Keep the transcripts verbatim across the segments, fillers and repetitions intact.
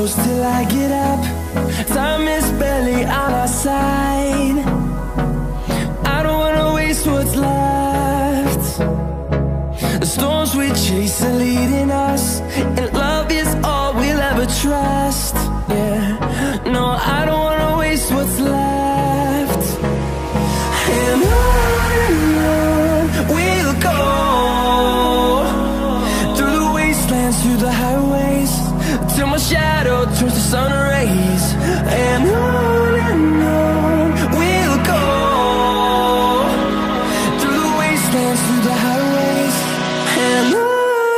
close till I get up. Time is barely on our side. I don't wanna waste what's left. The storms we chase are leading us, and love is all we'll ever trust. Yeah, no, I don't wanna waste what's left. And on and on we'll go, through the wastelands, through the highways, till my shadow turns to sun rays. And on and on we'll go, through the wastelands, through the highways, and on.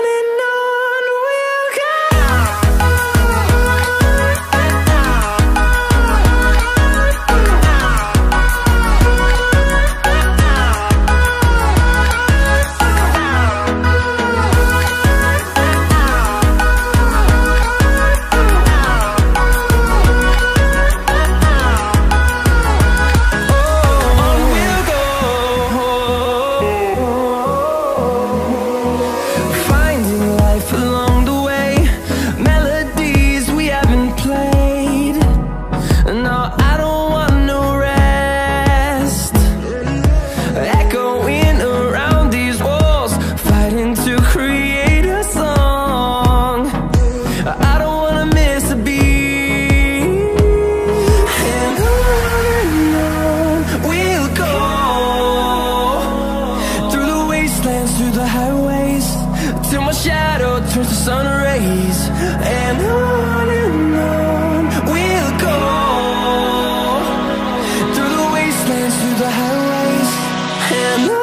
Through the highways, till my shadow turns to sun rays. And on and on we'll go, through the wastelands, through the highways, and on.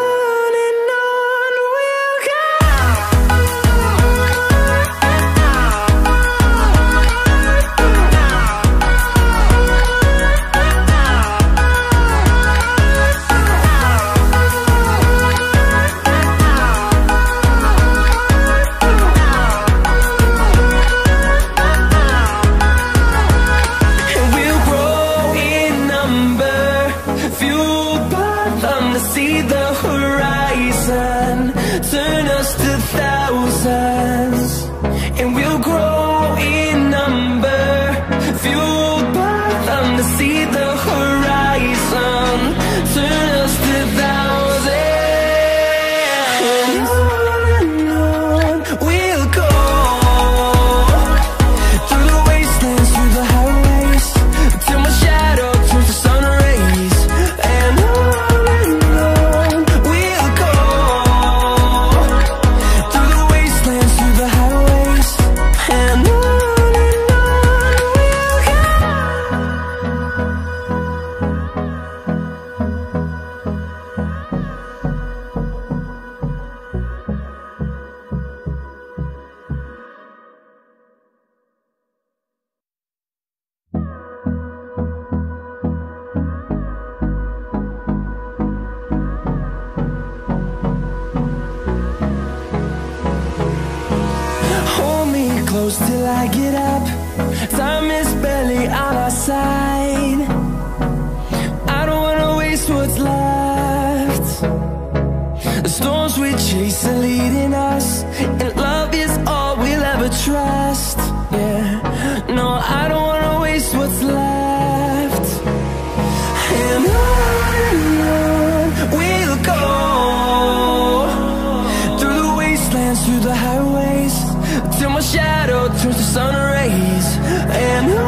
See the horizon turn us to thousands, and we'll grow in number, fueled by them. To see the horizon turn us to thousands, and on and on we'll go, through the wastelands, through the highways, till my shadow turns to sun rays. And on close till I get up. Time is barely on our side. I don't wanna waste what's left. The storms we chase are leading us, and love is all we'll ever trust. Yeah, no, I don't wanna waste what's left. And on and on we'll go, through the wastelands, through the highways, till my shadow turns to sun rays. And